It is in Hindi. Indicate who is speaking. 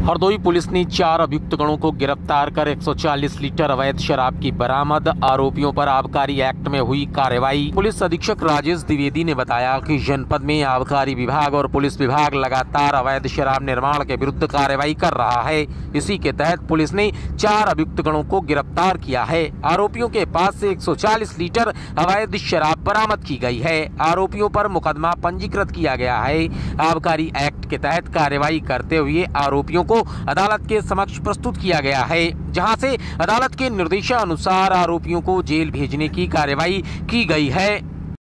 Speaker 1: हरदोई पुलिस ने 4 अभियुक्त गणों को गिरफ्तार कर 140 लीटर अवैध शराब की बरामद। आरोपियों पर आबकारी एक्ट में हुई कार्रवाई। पुलिस अधीक्षक राजेश द्विवेदी ने बताया कि जनपद में आबकारी विभाग और पुलिस विभाग लगातार अवैध शराब निर्माण के विरुद्ध कार्रवाई कर रहा है। इसी के तहत पुलिस ने 4 अभियुक्त गणों को गिरफ्तार किया है। आरोपियों के पास से 140 लीटर अवैध शराब बरामद की गई है। आरोपियों पर मुकदमा पंजीकृत किया गया है। आबकारी एक्ट के तहत कार्रवाई करते हुए आरोपियों को अदालत के समक्ष प्रस्तुत किया गया है, जहां से अदालत के निर्देशानुसार आरोपियों को जेल भेजने की कार्रवाई की गई है।